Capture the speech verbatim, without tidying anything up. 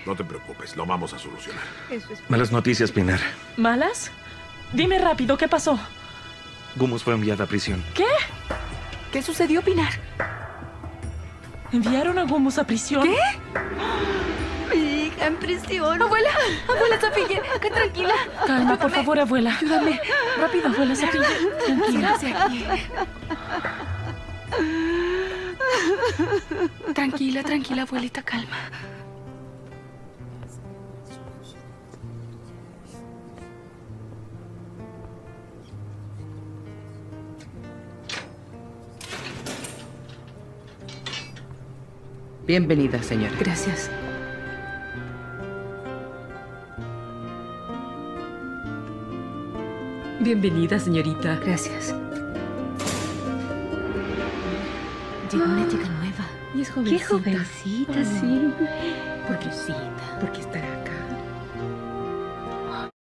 No te preocupes, lo vamos a solucionar. Eso es... Malas noticias, Pinar. ¿Malas? Dime rápido, ¿qué pasó? Gumuz fue enviada a prisión. ¿Qué? ¿Qué sucedió, Pinar? ¿Enviaron a Gumuz a prisión? ¿Qué? Mi hija en prisión. Abuela, abuela Safille, acá tranquila. Calma, por favor, abuela. Ayúdame. Rápido, abuela Safille. Tranquila. Quédate aquí. Tranquila, tranquila, abuelita, calma. Bienvenida, señora. Gracias. Bienvenida, señorita. Gracias. Llegó una chica nueva. Y es jovencita. Qué jovencita, sí.